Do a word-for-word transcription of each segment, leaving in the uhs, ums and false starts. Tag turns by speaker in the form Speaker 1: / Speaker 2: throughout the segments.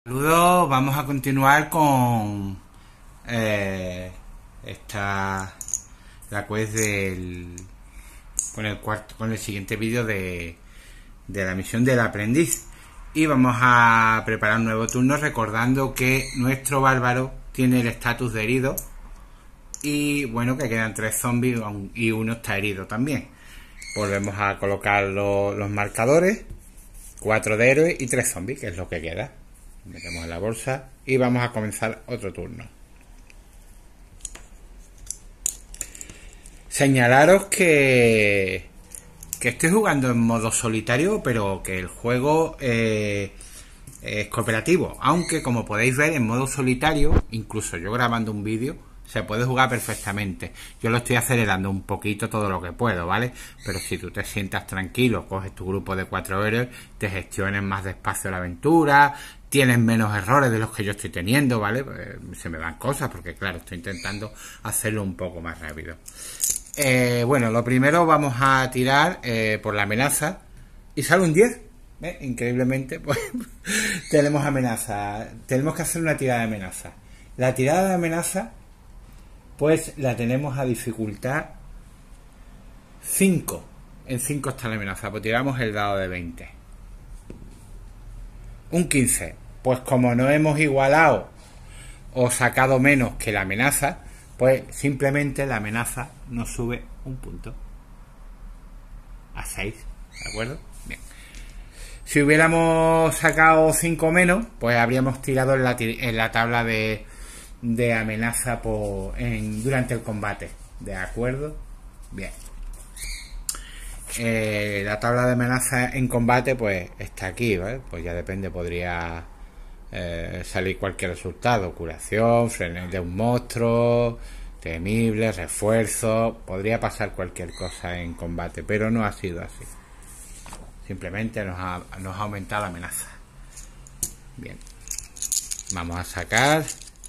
Speaker 1: Saludos, vamos a continuar con eh, esta la quest del con el cuarto con el siguiente vídeo de, de la misión del aprendiz, y vamos a preparar un nuevo turno recordando que nuestro bárbaro tiene el estatus de herido y bueno, que quedan tres zombies y uno está herido también. Volvemos a colocar lo, los marcadores, cuatro de héroe y tres zombies, que es lo que queda. Metemos en la bolsa y vamos a comenzar otro turno. Señalaros que que estoy jugando en modo solitario, pero que el juego eh, es cooperativo, aunque como podéis ver en modo solitario, incluso yo grabando un vídeo, se puede jugar perfectamente. Yo lo estoy acelerando un poquito todo lo que puedo, ¿vale? Pero si tú te sientas tranquilo, coges tu grupo de cuatro héroes, te gestiones más despacio la aventura, tienes menos errores de los que yo estoy teniendo, ¿vale? Pues se me van cosas porque, claro, estoy intentando hacerlo un poco más rápido. Eh, bueno, lo primero vamos a tirar eh, por la amenaza y sale un diez. ¿Eh? Increíblemente, pues tenemos amenaza. Tenemos que hacer una tirada de amenaza. La tirada de amenaza, pues la tenemos a dificultad cinco. En cinco está la amenaza, pues tiramos el dado de veinte. Un quince. Pues como no hemos igualado o sacado menos que la amenaza, pues simplemente la amenaza nos sube un punto a seis, ¿de acuerdo? Bien. Si hubiéramos sacado cinco menos, pues habríamos tirado en la, en la tabla de, de amenaza por, en, durante el combate, ¿de acuerdo? Bien. Eh, la tabla de amenaza en combate pues está aquí, ¿vale? Pues ya depende, podría eh, salir cualquier resultado: curación, frenar de un monstruo, temible, refuerzo, podría pasar cualquier cosa en combate, pero no ha sido así, simplemente nos ha, nos ha aumentado la amenaza. Bien, vamos a sacar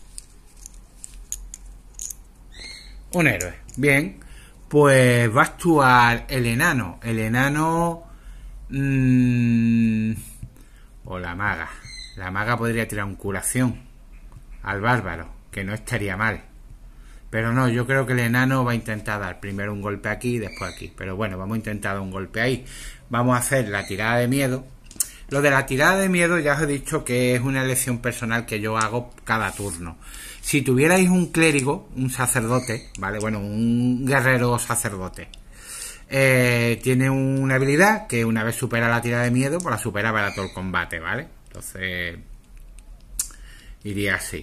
Speaker 1: un héroe. Bien, pues va a actuar el enano. El enano mmm, o la maga. La maga podría tirar un curación al bárbaro, que no estaría mal. Pero no, yo creo que el enano va a intentar dar primero un golpe aquí y después aquí. Pero bueno, vamos a intentar dar un golpe ahí. Vamos a hacer la tirada de miedo. Lo de la tirada de miedo ya os he dicho que es una elección personal que yo hago cada turno. Si tuvierais un clérigo, un sacerdote, ¿vale? Bueno, un guerrero sacerdote, eh, tiene una habilidad que una vez supera la tirada de miedo, pues la supera para todo el combate, ¿vale? Entonces, iría así.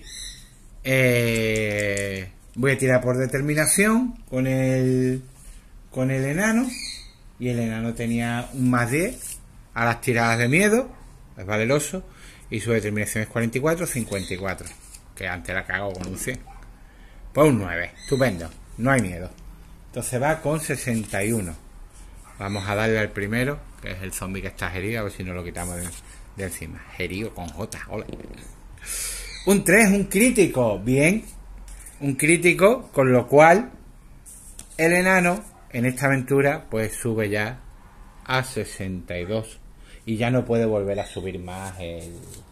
Speaker 1: Eh, voy a tirar por determinación con el, con el enano. Y el enano tenía un más diez a las tiradas de miedo, es valeroso. Y su determinación es cuarenta y cuatro, cincuenta y cuatro. Que antes la cago con un cien. Pues un nueve, estupendo, no hay miedo. Entonces va con sesenta y uno. Vamos a darle al primero, que es el zombie que está herido, a ver si no lo quitamos de, de encima. Herido con J, ole. Un tres, un crítico, bien. Un crítico, con lo cual el enano en esta aventura pues sube ya a sesenta y dos. Y ya no puede volver a subir más el...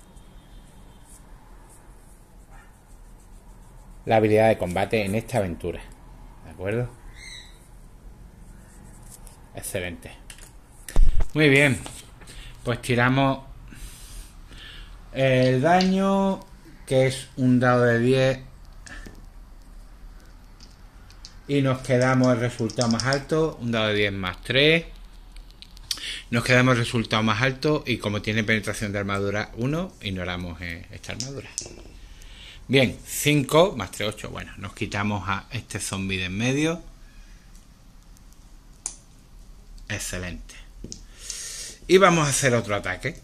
Speaker 1: la habilidad de combate en esta aventura, ¿de acuerdo? Excelente. Muy bien, pues tiramos el daño, que es un dado de diez, y nos quedamos el resultado más alto, un dado de diez más tres. Nos quedamos el resultado más alto, y como tiene penetración de armadura uno, ignoramos eh, esta armadura. Bien, cinco más tres, ocho. Bueno, nos quitamos a este zombie de en medio. Excelente. Y vamos a hacer otro ataque.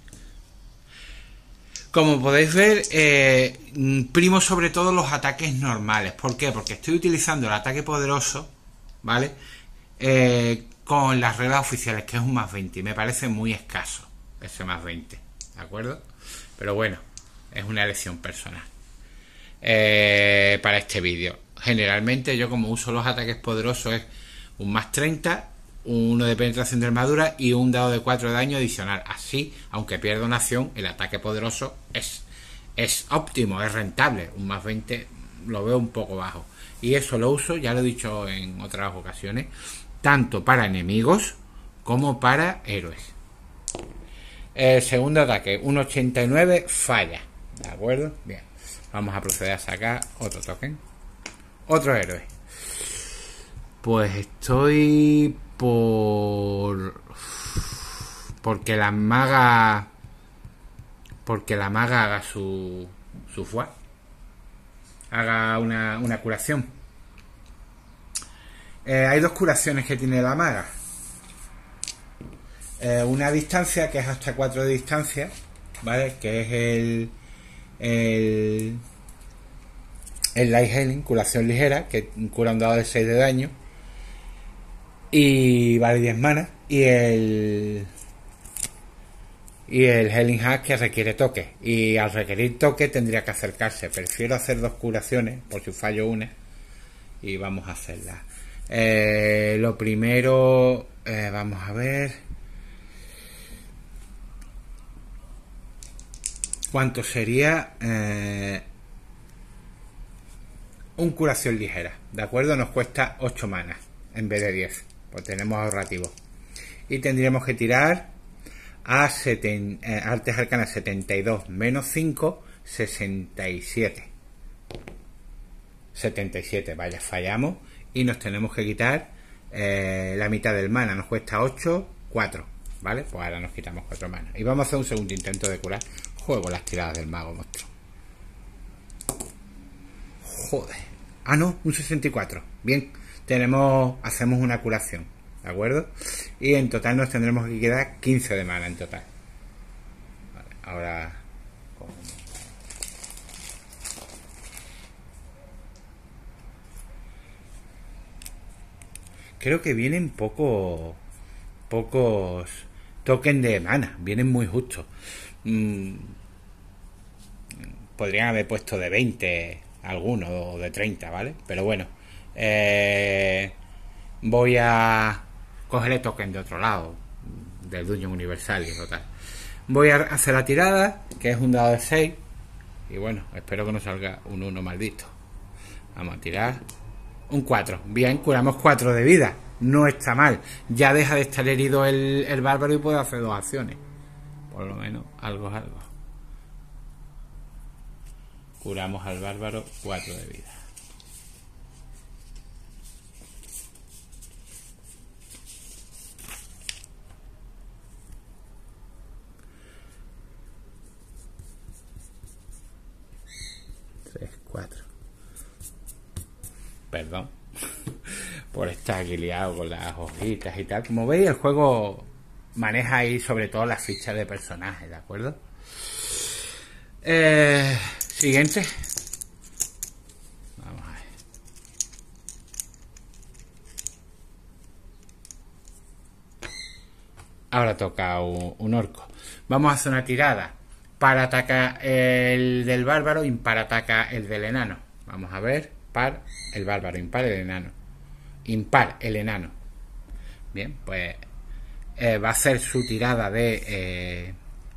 Speaker 1: Como podéis ver, eh, primo sobre todo los ataques normales. ¿Por qué? Porque estoy utilizando el ataque poderoso, ¿vale? Eh, con las reglas oficiales, que es un más veinte. Y me parece muy escaso ese más veinte, ¿de acuerdo? Pero bueno, es una elección personal. Eh, para este vídeo, generalmente yo, como uso los ataques poderosos, es un más treinta, uno de penetración de armadura y un dado de cuatro de daño adicional. Así, aunque pierda una acción, el ataque poderoso es es óptimo, es rentable. Un más veinte lo veo un poco bajo. Y eso lo uso, ya lo he dicho en otras ocasiones, tanto para enemigos como para héroes. El segundo ataque, un ochenta y nueve, falla. ¿De acuerdo? Bien. Vamos a proceder a sacar otro token. Otro héroe. Pues estoy por... Porque la maga... Porque la maga haga su... Su fuá. Haga una, una curación. Eh, hay dos curaciones que tiene la maga. Eh, una distancia, que es hasta cuatro de distancia, ¿vale? Que es el... El... El Light Healing, curación ligera, que cura un dado de seis de daño. Y vale diez manas. Y el... Y el Healing Hack, que requiere toque. Y al requerir toque tendría que acercarse. Prefiero hacer dos curaciones, por si fallo una. Y vamos a hacerlas. Eh, lo primero... Eh, vamos a ver... ¿Cuánto sería? Eh, un curación ligera. ¿De acuerdo? Nos cuesta ocho manas en vez de diez. Pues tenemos ahorrativo. Y tendríamos que tirar... a seten, eh, artes arcanas setenta y dos menos cinco, sesenta y siete. setenta y siete, vaya, fallamos y nos tenemos que quitar eh, la mitad del mana. Nos cuesta ocho, cuatro, ¿vale? Pues ahora nos quitamos cuatro manas y vamos a hacer un segundo intento de curar. Juego las tiradas del mago monstruo. Joder. Ah, no, un sesenta y cuatro. Bien, tenemos, hacemos una curación. ¿De acuerdo? Y en total nos tendremos que quedar quince de mana en total. Vale, ahora... Creo que vienen poco, pocos tokens de mana. Vienen muy justos. Mm, podrían haber puesto de veinte algunos o de treinta, ¿vale? Pero bueno. Eh, voy a... cogeré token de otro lado, del Dungeon Universal y total. Voy a hacer la tirada, que es un dado de seis. Y bueno, espero que no salga un uno maldito. Vamos a tirar un cuatro. Bien, curamos cuatro de vida. No está mal. Ya deja de estar herido el, el bárbaro y puede hacer dos acciones. Por lo menos algo es algo. Curamos al bárbaro cuatro de vida. cuatro. Perdón por estar aquí liado con las hojitas y tal. Como veis, el juego maneja ahí sobre todo las fichas de personajes, ¿de acuerdo? Eh, siguiente. Vamos a ver. Ahora toca un, un orco. Vamos a hacer una tirada. Par ataca el del bárbaro, impar ataca el del enano. Vamos a ver. Par el bárbaro, impar el enano. Impar el enano. Bien, pues eh, va a hacer su tirada de... Eh,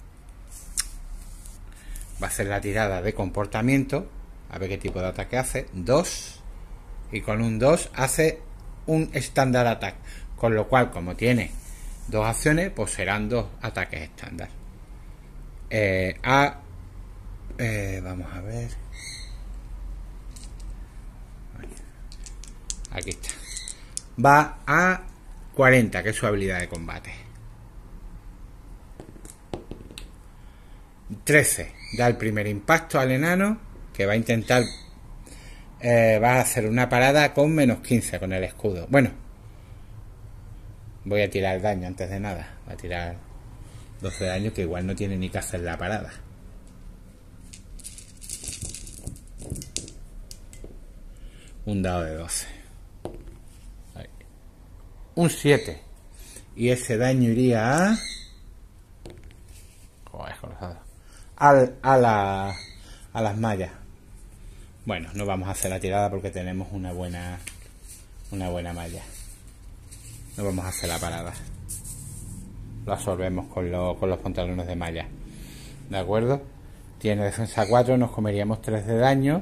Speaker 1: va a hacer la tirada de comportamiento. A ver qué tipo de ataque hace. dos. Y con un dos hace un estándar attack. Con lo cual, como tiene dos acciones, pues serán dos ataques estándar. Eh, a eh, vamos a ver, aquí está, va a cuarenta, que es su habilidad de combate. trece, da el primer impacto al enano, que va a intentar eh, va a hacer una parada con menos quince con el escudo. Bueno, voy a tirar daño antes de nada. Voy a tirar doce de daño, que igual no tiene ni que hacer la parada. Un dado de doce. Ahí. Un siete. Y ese daño iría a... Joder, al, a, la, a las mallas. Bueno, no vamos a hacer la tirada porque tenemos una buena una buena malla. No vamos a hacer la parada. Lo absorbemos con, lo, con los pantalones de malla. ¿De acuerdo? Tiene defensa cuatro, nos comeríamos tres de daño.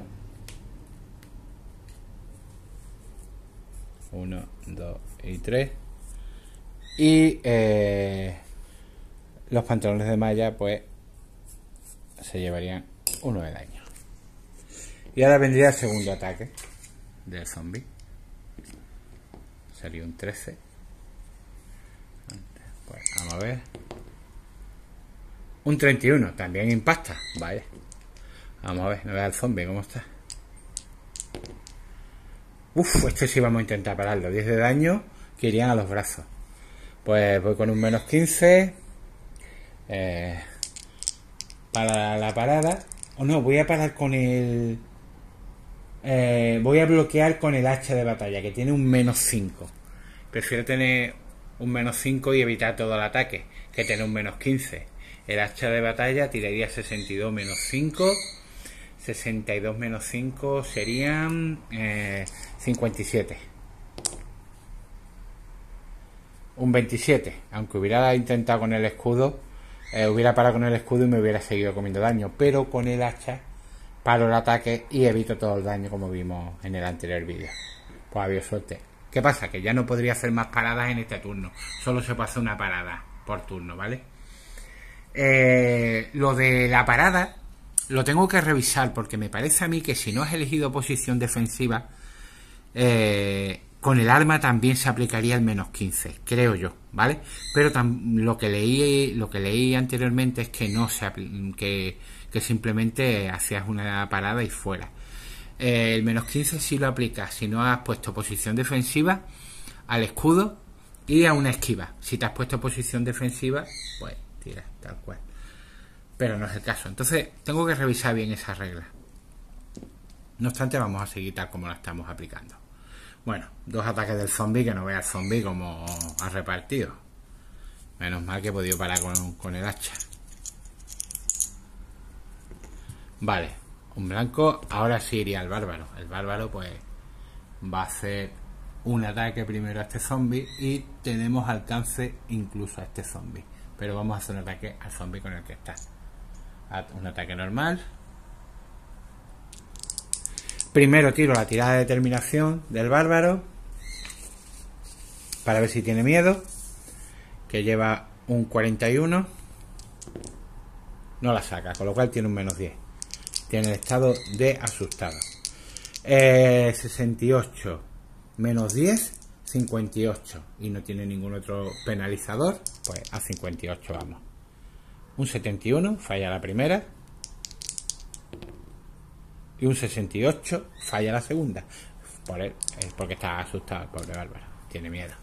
Speaker 1: uno, dos y tres. Y eh, los pantalones de malla pues se llevarían uno de daño. Y ahora vendría el segundo ataque del zombie. Sería un trece. Pues vamos a ver. Un treinta y uno, también impacta. Vale. Vamos a ver, no vea el zombie cómo está. Uf, este sí vamos a intentar pararlo. diez de daño que irían a los brazos. Pues voy con un menos quince. Eh, para la parada. O no, voy a parar con el... Eh, voy a bloquear con el hacha de batalla, que tiene un menos cinco. Prefiero tener un menos cinco y evitar todo el ataque, que tener un menos quince. El hacha de batalla tiraría sesenta y dos menos cinco. sesenta y dos menos cinco serían eh, cincuenta y siete. Un veintisiete. Aunque hubiera intentado con el escudo, eh, hubiera parado con el escudo y me hubiera seguido comiendo daño. Pero con el hacha paro el ataque y evito todo el daño, como vimos en el anterior vídeo. Pues había suerte. ¿Qué pasa? Que ya no podría hacer más paradas en este turno. Solo se puede hacer una parada por turno, ¿vale? Eh, lo de la parada lo tengo que revisar, porque me parece a mí que si no has elegido posición defensiva, eh, con el arma también se aplicaría el menos quince, creo yo, ¿vale? Pero lo que leí lo que leí anteriormente es que no se que, que simplemente hacías una parada y fuera. Eh, el menos quince sí lo aplicas si no has puesto posición defensiva, al escudo y a una esquiva. Si te has puesto posición defensiva, pues tira, tal cual. Pero no es el caso. Entonces tengo que revisar bien esa regla. No obstante, vamos a seguir tal como la estamos aplicando. Bueno, dos ataques del zombie, que no vea el zombie como ha repartido. Menos mal que he podido parar con, con el hacha. Vale, un blanco. Ahora sí iría al bárbaro. El bárbaro pues va a hacer un ataque primero a este zombie y tenemos alcance incluso a este zombie. Pero vamos a hacer un ataque al zombie con el que está. Un ataque normal. Primero tiro la tirada de determinación del bárbaro para ver si tiene miedo, que lleva un cuarenta y uno. No la saca, con lo cual tiene un menos diez. Tiene el estado de asustado. eh, sesenta y ocho menos diez, cincuenta y ocho. Y no tiene ningún otro penalizador, pues a cincuenta y ocho vamos. Un setenta y uno, falla la primera. Y un sesenta y ocho, falla la segunda. Por él, es porque está asustado el pobre bárbaro. Tiene miedo.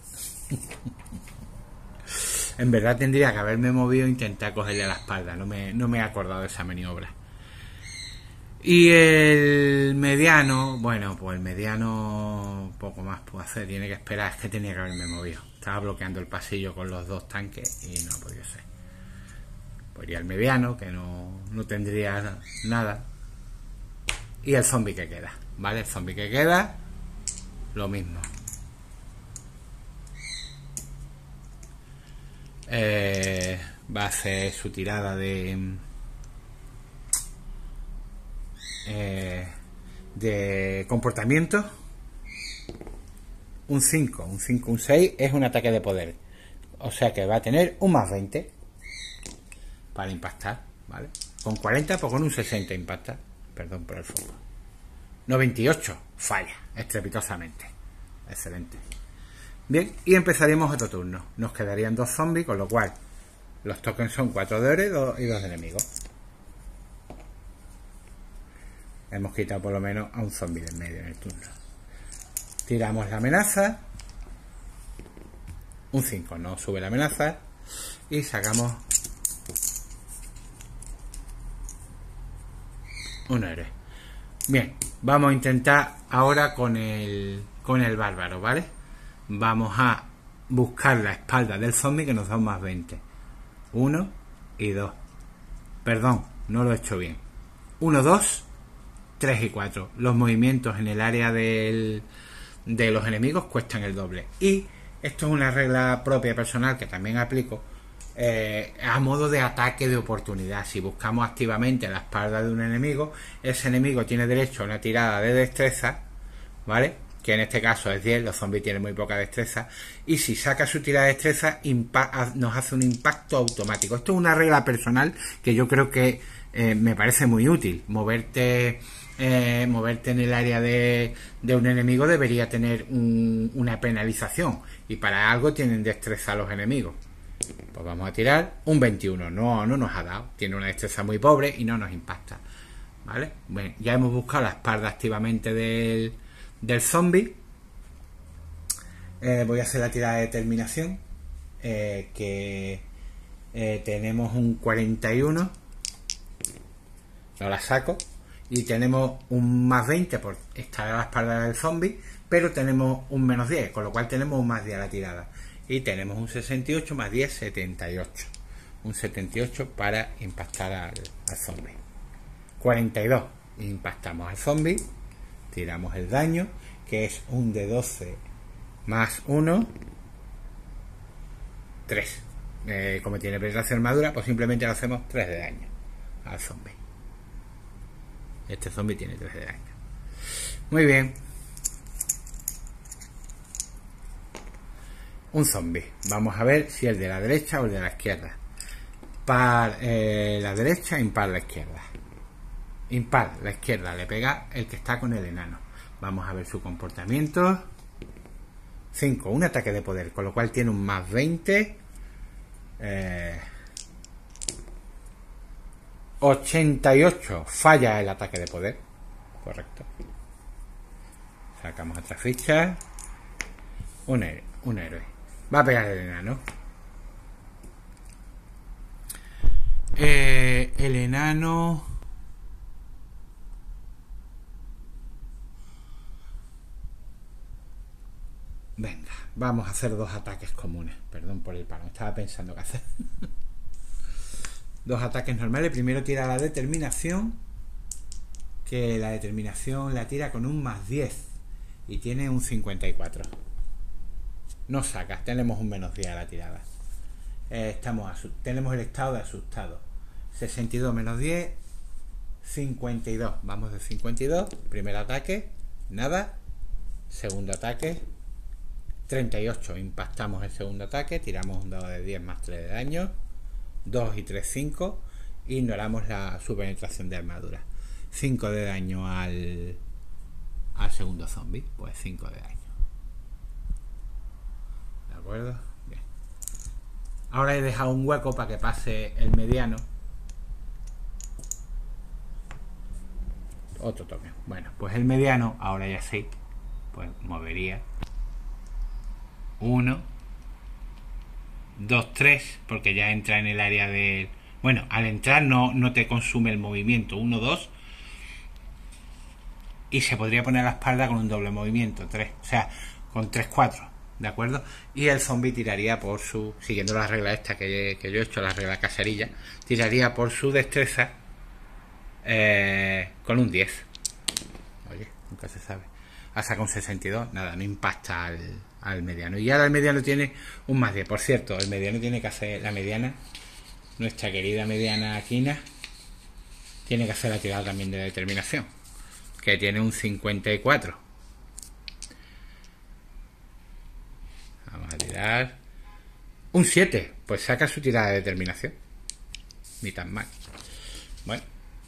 Speaker 1: En verdad tendría que haberme movido e intentar cogerle a la espalda. No me, no me he acordado de esa maniobra. Y el mediano, bueno, pues el mediano poco más puedo hacer. Tiene que esperar, es que tenía que haberme movido. Estaba bloqueando el pasillo con los dos tanques y no ha podido ser. Pues iría el mediano, que no, no tendría nada. Y el zombie que queda, ¿vale? El zombie que queda, lo mismo. Eh, va a hacer su tirada de... Eh, de comportamiento. Un cinco, un cinco, un seis es un ataque de poder. O sea que va a tener un más veinte para impactar, ¿vale? Con cuarenta, pues con un sesenta impacta. Perdón por el foco. noventa y ocho, falla estrepitosamente. Excelente. Bien, y empezaríamos otro turno. Nos quedarían dos zombies, con lo cual los tokens son cuatro de oro y dos, y dos de enemigos. Hemos quitado por lo menos a un zombie del medio en el turno. Tiramos la amenaza. Un cinco, no sube la amenaza. Y sacamos un héroe. Bien, vamos a intentar ahora con el con el bárbaro, ¿vale? Vamos a buscar la espalda del zombie, que nos da un más veinte. Uno y dos. Perdón, no lo he hecho bien. Uno, dos, tres y cuatro. Los movimientos en el área del, de los enemigos cuestan el doble. Y esto es una regla propia personal que también aplico. eh, a modo de ataque de oportunidad. Si buscamos activamente la espalda de un enemigo, ese enemigo tiene derecho a una tirada de destreza, ¿vale? Que en este caso es diez, los zombies tienen muy poca destreza, y si saca su tirada de destreza nos hace un impacto automático. Esto es una regla personal que yo creo que eh, me parece muy útil. Moverte eh, moverte en el área de, de un enemigo debería tener un, una penalización, y para algo tienen destreza los enemigos. Pues vamos a tirar un veintiuno, no, no nos ha dado, tiene una destreza muy pobre y no nos impacta, ¿vale? Bueno, ya hemos buscado la espalda activamente del del zombie. Eh, voy a hacer la tirada de determinación, eh, que eh, tenemos un cuarenta y uno, no la saco, y tenemos un más veinte por estar a la espalda del zombie, pero tenemos un menos diez, con lo cual tenemos un más diez a la tirada, y tenemos un sesenta y ocho más diez, setenta y ocho, un setenta y ocho para impactar al, al zombie. cuarenta y dos, impactamos al zombie, tiramos el daño, que es un de doce más uno, tres. Eh, como tiene penetración armadura, pues simplemente le hacemos tres de daño al zombie. Este zombie tiene tres de daño. Muy bien. Un zombie. Vamos a ver si el de la derecha o el de la izquierda. Par eh, la derecha, impar la izquierda. Impar la izquierda, le pega el que está con el enano. Vamos a ver su comportamiento. cinco, un ataque de poder, con lo cual tiene un más veinte. Eh, ochenta y ocho, falla el ataque de poder. Correcto. Sacamos otra ficha. Un héroe, un héroe. Va a pegar el enano. Eh, el enano... Venga, vamos a hacer dos ataques comunes. Perdón por el palo, estaba pensando qué hacer. Dos ataques normales. Primero tira la determinación, que la determinación la tira con un más diez y tiene un cincuenta y cuatro. No sacas, tenemos un menos diez a la tirada. Eh, estamos tenemos el estado de asustado. sesenta y dos menos diez, cincuenta y dos. Vamos de cincuenta y dos. Primer ataque, nada. Segundo ataque, treinta y ocho. Impactamos el segundo ataque, tiramos un dado de diez más tres de daño. dos y tres, cinco. Ignoramos la su penetración de armadura. cinco de daño al, al segundo zombie. Pues cinco de daño. ¿De acuerdo? Bien. Ahora he dejado un hueco para que pase el mediano. Otro toque. Bueno, pues el mediano, ahora ya sí, pues movería uno, dos, tres, porque ya entra en el área de... Bueno, al entrar no, no te consume el movimiento. uno, dos. Y se podría poner a la espalda con un doble movimiento. tres. O sea, con tres, cuatro. ¿De acuerdo? Y el zombie tiraría por su... Siguiendo la regla esta que, que yo he hecho, la regla caserilla. Tiraría por su destreza eh, con un diez. Oye, nunca se sabe. Ha sacado un sesenta y dos. Nada, no impacta al... al mediano, y ahora el mediano tiene un más diez. Por cierto, el mediano tiene que hacer la mediana, nuestra querida mediana Aquina tiene que hacer la tirada también de determinación, que tiene un cincuenta y cuatro. Vamos a tirar un siete, pues saca su tirada de determinación, ni tan mal. Bueno,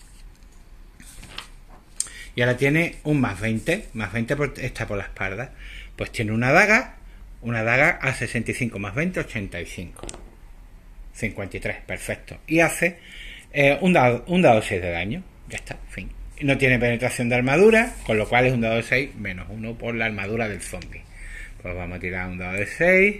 Speaker 1: y ahora tiene un más veinte, más veinte por, está por la espalda. Pues tiene una daga, una daga a sesenta y cinco más veinte, ochenta y cinco. cincuenta y tres, perfecto. Y hace eh, un dado un dado seis de daño. Ya está, fin. No tiene penetración de armadura, con lo cual es un dado de seis menos uno por la armadura del zombie. Pues vamos a tirar un dado de seis.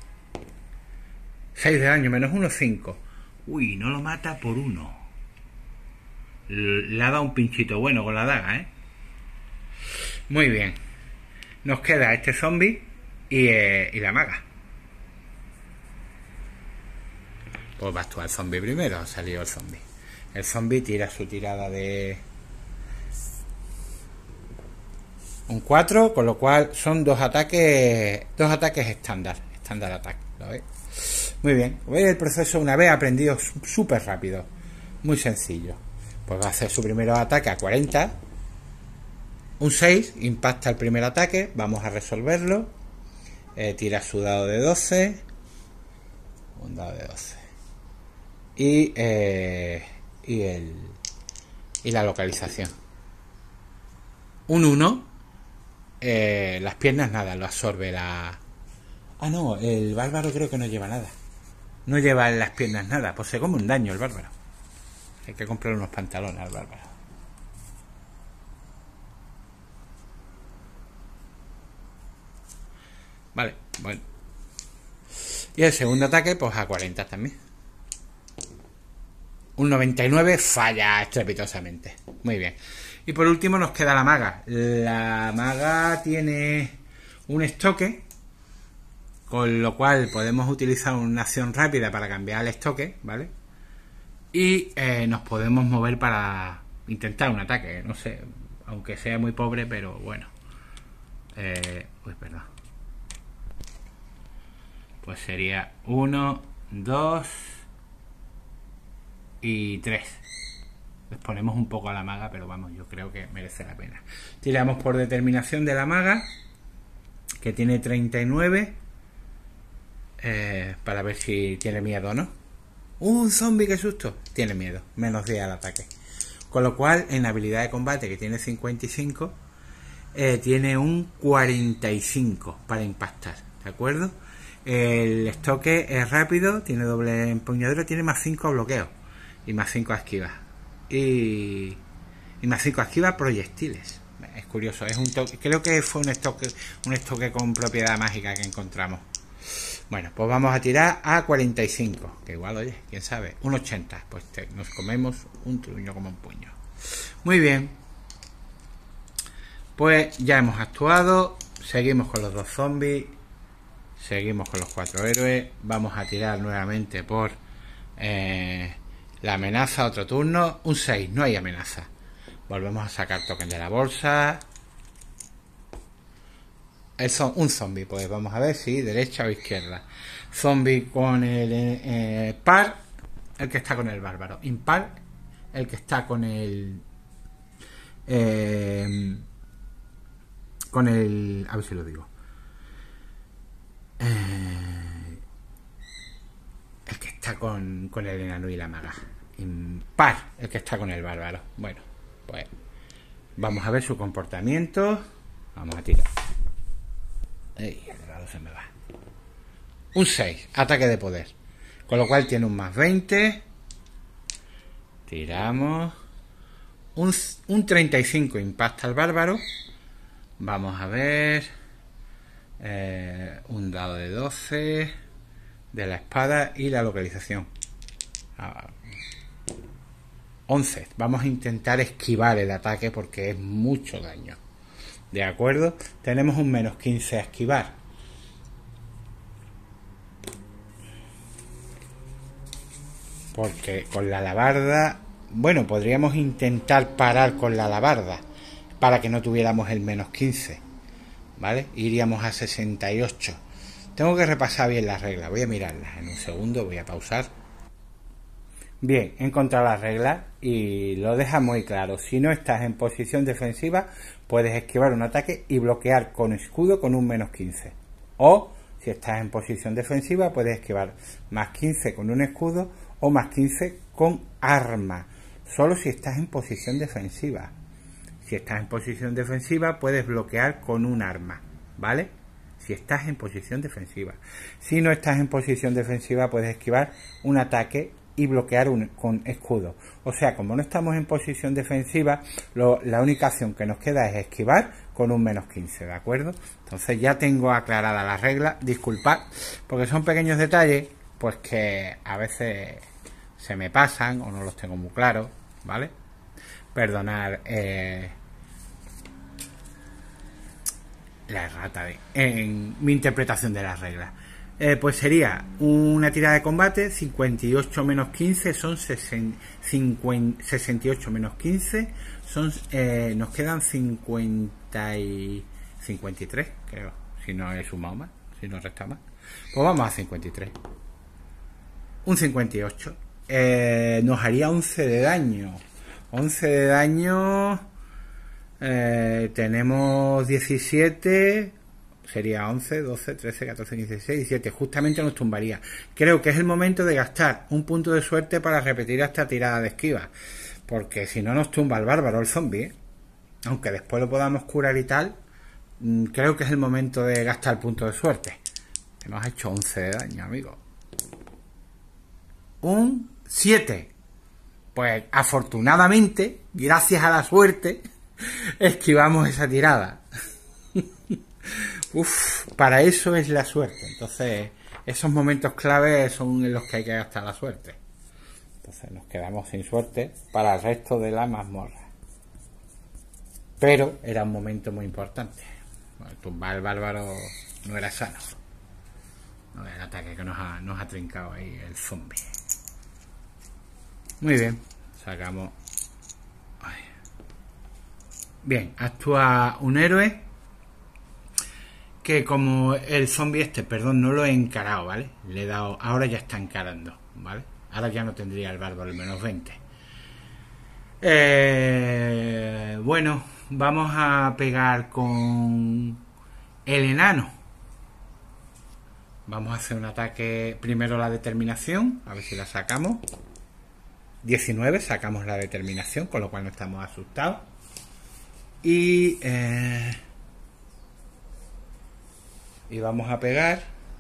Speaker 1: seis de daño menos uno, cinco. Uy, no lo mata por uno. Le ha dado un pinchito bueno con la daga, ¿eh? Muy bien. Nos queda este zombie y, eh, y la maga. Pues va a actuar el zombie primero. Ha salido el zombie. El zombie tira su tirada de un cuatro, con lo cual son dos ataques dos ataques estándar. Estándar ataque, ¿lo veis? Muy bien, el proceso una vez aprendido súper rápido, muy sencillo. Pues va a hacer su primer ataque a cuarenta, un seis, impacta el primer ataque, vamos a resolverlo. Eh, tira su dado de doce, un dado de doce y, eh, y, el, y la localización. Un uno, eh, las piernas nada, lo absorbe la... Ah, no, el bárbaro creo que no lleva nada. No lleva en las piernas nada, pues se come un daño el bárbaro. Hay que comprar unos pantalones al bárbaro. Vale, bueno. Y el segundo ataque, pues a cuarenta también. Un noventa y nueve, falla estrepitosamente. Muy bien. Y por último nos queda la maga. La maga tiene un estoque, con lo cual podemos utilizar una acción rápida para cambiar el estoque, ¿vale? Y eh, nos podemos mover para intentar un ataque, no sé, aunque sea muy pobre, pero bueno. Eh, uy, perdón. Pues sería uno, dos y tres. Les ponemos un poco a la maga, pero vamos, yo creo que merece la pena. Tiramos por determinación de la maga, que tiene treinta y nueve. Eh, para ver si tiene miedo o no. Un zombie, qué susto. Tiene miedo, menos diez al ataque. Con lo cual, en habilidad de combate, que tiene cincuenta y cinco, eh, tiene un cuarenta y cinco para impactar, ¿de acuerdo? El estoque es rápido, tiene doble empuñadura, tiene más cinco a bloqueo y más cinco a esquiva. Y, y más cinco a esquiva proyectiles. Es curioso, es un toque, creo que fue un estoque, un estoque con propiedad mágica que encontramos. Bueno, pues vamos a tirar a cuarenta y cinco, que igual, oye, quién sabe, un ochenta, pues te, nos comemos un truño como un puño. Muy bien, pues ya hemos actuado, seguimos con los dos zombies, seguimos con los cuatro héroes, vamos a tirar nuevamente por eh, la amenaza, otro turno, un seis, no hay amenaza. Volvemos a sacar token de la bolsa. Son un zombie, pues vamos a ver si derecha o izquierda. Zombie con el eh, par, el que está con el bárbaro. Impar, el que está con el eh, con el, a ver si lo digo, eh, el que está con, con el enano y la maga. Impar, el que está con el bárbaro. Bueno, pues vamos a ver su comportamiento. Vamos a tirar. Ey, el dado se me va. Un seis, ataque de poder. Con lo cual tiene un más veinte. Tiramos. Un, un treinta y cinco, impacta al bárbaro. Vamos a ver. Eh, un dado de doce. De la espada y la localización. Ah, once. Vamos a intentar esquivar el ataque porque es mucho daño. ¿De acuerdo? Tenemos un menos quince a esquivar. Porque con la alabarda... Bueno, podríamos intentar parar con la alabarda para que no tuviéramos el menos quince. ¿Vale? Iríamos a sesenta y ocho. Tengo que repasar bien las reglas. Voy a mirarlas en un segundo. Voy a pausar. Bien, he encontrado las reglas y lo deja muy claro. Si no estás en posición defensiva, puedes esquivar un ataque y bloquear con escudo con un menos quince. O, si estás en posición defensiva, puedes esquivar más quince con un escudo o más quince con arma. Solo si estás en posición defensiva. Si estás en posición defensiva, puedes bloquear con un arma, ¿vale? Si estás en posición defensiva. Si no estás en posición defensiva, puedes esquivar un ataque y bloquear un, con escudo. O sea, como no estamos en posición defensiva, lo, la única acción que nos queda es esquivar con un menos quince, ¿de acuerdo? Entonces ya tengo aclarada la regla. Disculpad, porque son pequeños detalles, pues que a veces se me pasan o no los tengo muy claros, ¿vale? Perdonad eh, la errata de, en mi interpretación de las reglas. Eh, pues sería una tirada de combate, cincuenta y ocho menos quince son sesenta, cincuenta, sesenta y ocho menos quince son, eh, nos quedan cincuenta y cincuenta y tres, creo, si no he sumado más, si no he restado más. Pues vamos a cincuenta y tres. Un cincuenta y ocho. Eh, nos haría once de daño. once de daño. Eh, tenemos diecisiete. Sería once, doce, trece, catorce, quince, dieciséis, diecisiete. Justamente nos tumbaría. Creo que es el momento de gastar un punto de suerte para repetir esta tirada de esquiva. Porque si no nos tumba el bárbaro, el zombie, ¿eh? Aunque después lo podamos curar y tal. Creo que es el momento de gastar punto de suerte. Que nos ha hecho once de daño, amigo. Un siete. Pues afortunadamente, gracias a la suerte, esquivamos esa tirada. Uf, para eso es la suerte. Entonces, esos momentos claves son en los que hay que gastar la suerte. Entonces nos quedamos sin suerte para el resto de la mazmorra. Pero era un momento muy importante. Bueno, tumbar al bárbaro no era sano. No era el ataque que nos ha, nos ha trincado ahí el zombie. Muy bien, sacamos. Ay. Bien, actúa un héroe. Que como el zombie este, perdón, no lo he encarado, ¿vale? Le he dado, ahora ya está encarando, ¿vale? Ahora ya no tendría el bárbaro el menos veinte. Eh, bueno, vamos a pegar con el enano. Vamos a hacer un ataque, primero la determinación, a ver si la sacamos. diecinueve, sacamos la determinación, con lo cual no estamos asustados. Y... Eh, y vamos a pegar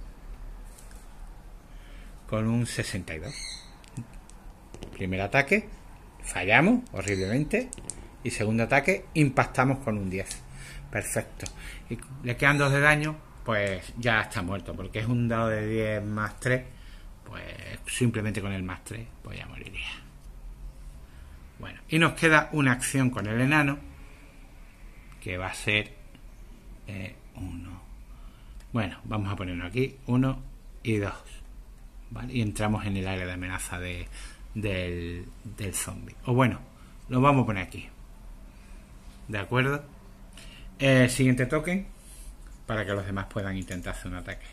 Speaker 1: con un sesenta y dos. Primer ataque, fallamos horriblemente. Y segundo ataque, impactamos con un diez. Perfecto. Y le quedan dos de daño, pues ya está muerto. Porque es un dado de diez más tres. Pues simplemente con el más tres, pues ya moriría. Bueno, y nos queda una acción con el enano. Que va a ser eh, uno. Bueno, vamos a ponerlo aquí, uno y dos, ¿vale? Y entramos en el área de amenaza de, del, del zombie. O bueno, lo vamos a poner aquí. ¿De acuerdo? Eh, siguiente token, para que los demás puedan intentar hacer un ataque.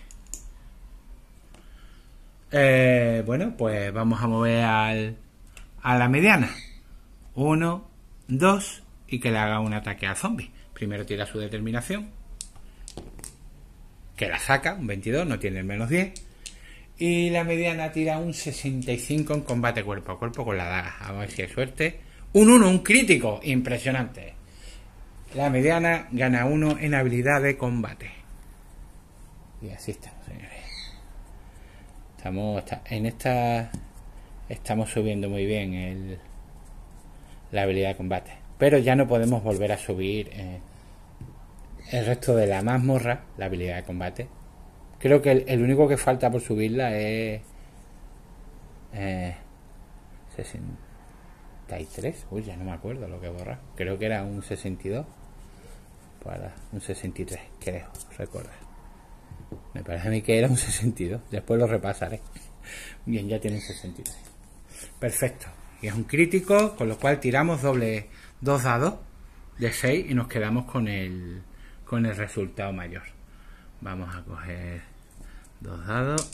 Speaker 1: Eh, bueno, pues vamos a mover al, a la mediana. Uno, dos, y que le haga un ataque al zombie. Primero tira su determinación. Que la saca, un veintidós, no tiene el menos diez. Y la mediana tira un sesenta y cinco en combate cuerpo a cuerpo con la daga. A ver si hay suerte. Un uno, un crítico, impresionante. La mediana gana uno en habilidad de combate. Y así estamos, señores. Estamos en esta... Estamos subiendo muy bien el, la habilidad de combate. Pero ya no podemos volver a subir... Eh, el resto de la mazmorra, la habilidad de combate. Creo que el, el único que falta por subirla es eh, sesenta y tres. Uy, ya no me acuerdo lo que borra. Creo que era un sesenta y dos para un sesenta y tres, creo recordar. Me parece a mí que era un sesenta y dos. Después lo repasaré. Bien, ya tiene un sesenta y tres. Perfecto. Y es un crítico, con lo cual tiramos doble dos dados de seis y nos quedamos con el con el resultado mayor. Vamos a coger dos dados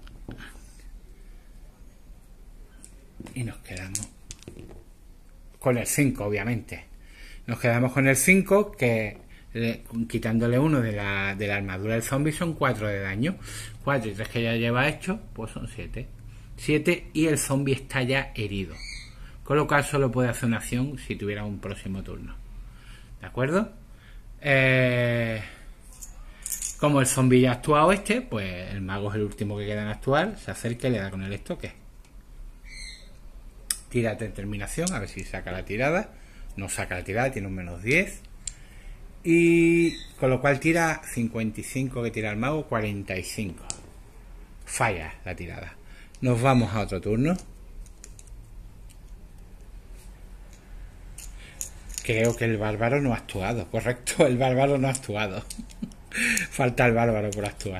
Speaker 1: y nos quedamos con el cinco, obviamente. Nos quedamos con el cinco, que le, quitándole uno de la, de la armadura del zombie son cuatro de daño. cuatro y tres que ya lleva hecho, pues son siete. siete y el zombie está ya herido. Con lo cual solo puede hacer una acción si tuviera un próximo turno. ¿De acuerdo? Eh, como el zombie ya ha actuado este, pues el mago es el último que queda en actuar. Se acerca y le da con el estoque. Tira de determinación, a ver si saca la tirada. No saca la tirada, tiene un menos diez. Y con lo cual tira cincuenta y cinco que tira el mago, cuarenta y cinco. Falla la tirada. Nos vamos a otro turno. Creo que el bárbaro no ha actuado. Correcto, el bárbaro no ha actuado. Falta el bárbaro por actuar.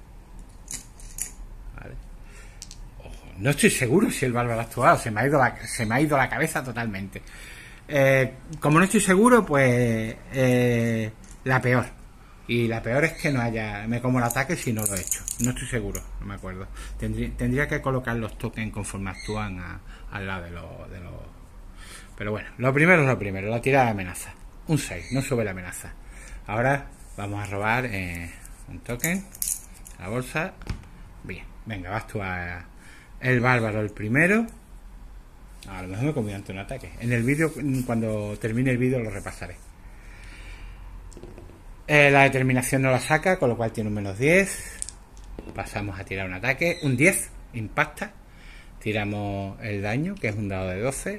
Speaker 1: Vale. Ojo, no estoy seguro si el bárbaro ha actuado. Se me ha ido la, se me ha ido la cabeza totalmente. Eh, como no estoy seguro, pues eh, la peor. Y la peor es que no haya... Me como el ataque si no lo he hecho. No estoy seguro, no me acuerdo. Tendría, tendría que colocar los tokens conforme actúan a, al lado de los... De los... Pero bueno, lo primero es lo primero, la tirada de amenaza. Un seis, no sube la amenaza. Ahora vamos a robar eh, un token. La bolsa. Bien, venga, va a actuar el bárbaro el primero. A lo mejor me he comido ante un ataque. En el vídeo, cuando termine el vídeo, lo repasaré. Eh, la determinación no la saca, con lo cual tiene un menos diez. Pasamos a tirar un ataque. Un diez, impacta. Tiramos el daño, que es un dado de doce.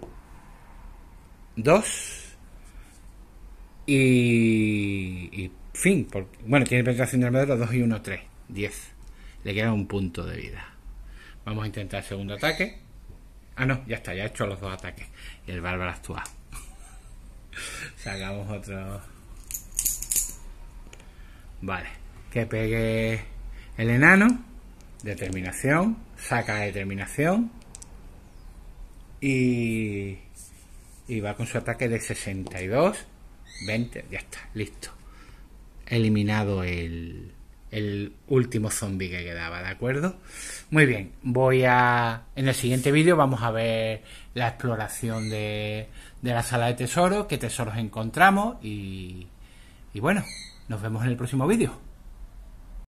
Speaker 1: dos. Y... y fin. Porque, bueno, tiene penetración del medro dos y uno, tres. diez. Le queda un punto de vida. Vamos a intentar el segundo ataque. Ah, no, ya está, ya he hecho los dos ataques. Y el bárbaro ha actuado. Sacamos otro... Vale, que pegue el enano. Determinación. Saca determinación. Y... Y va con su ataque de sesenta y dos. veinte, ya está, listo. Eliminado el... el último zombie que quedaba, ¿de acuerdo? Muy bien, voy a... En el siguiente vídeo vamos a ver la exploración de, de la sala de tesoros, qué tesoros encontramos y... Y bueno, nos vemos en el próximo vídeo.